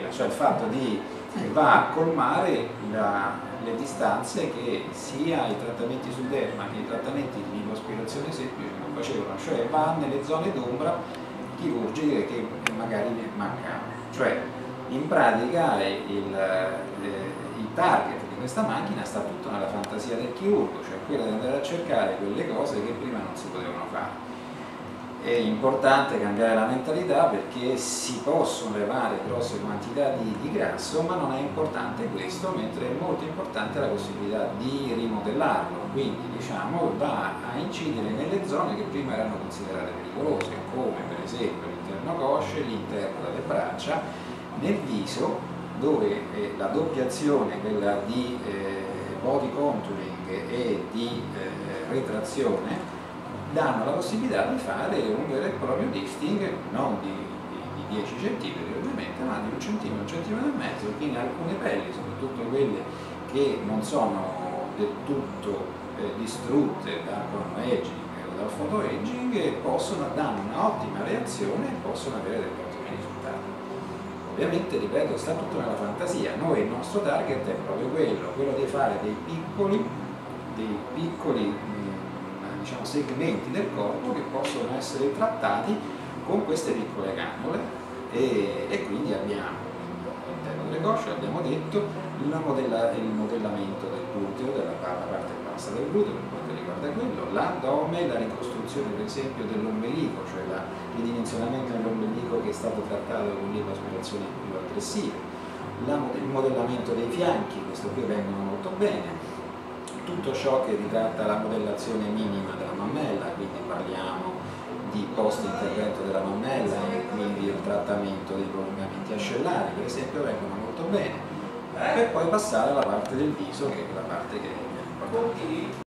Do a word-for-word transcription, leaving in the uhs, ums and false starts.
cioè il fatto di va a colmare la, le distanze che sia i trattamenti sul derma che i trattamenti di lipoaspirazione semplice non facevano, cioè va nelle zone d'ombra chirurgiche che magari mancavano. Cioè, in pratica il, eh, il target di questa macchina sta tutto nella fantasia del chirurgo, cioè quella di andare a cercare quelle cose che prima non si potevano fare. È importante cambiare la mentalità perché si possono levare grosse quantità di, di grasso, ma non è importante questo, mentre è molto importante la possibilità di rimodellarlo, quindi diciamo va a incidere nelle zone che prima erano considerate pericolose, come per esempio l'interno cosce, l'interno delle braccia, nel viso, dove eh, la doppia azione, quella di eh, body contouring e di eh, retrazione, danno la possibilità di fare un vero e proprio lifting non di, di, di dieci centimetri ovviamente, ma di un centimetro, un centimetro e mezzo, quindi alcune pelli, soprattutto quelle che non sono del tutto eh, distrutte dal chronoaging o dal photoaging, possono dare un'ottima reazione e possono avere degli ottimi risultati. Ovviamente, ripeto, sta tutto nella fantasia. Noi il nostro target è proprio quello, quello di fare dei piccoli, dei piccoli diciamo, segmenti del corpo che possono essere trattati con queste piccole cannule e, e quindi abbiamo all'interno delle cosce, abbiamo detto, il, modella, il modellamento del gluteo, della parte bassa del gluteo per quanto riguarda quello, l'addome, la ricostruzione per esempio dell'ombelico, cioè la, il dimensionamento dell'ombelico che è stato trattato con lipoaspirazioni più aggressive, la, il modellamento dei fianchi, questo qui vengono molto bene, tutto ciò che ritratta la modellazione minima della mammella, quindi parliamo di post intervento della mammella e quindi il trattamento dei prolungamenti ascellari per esempio vengono molto bene, per poi passare alla parte del viso che è la parte che è importante.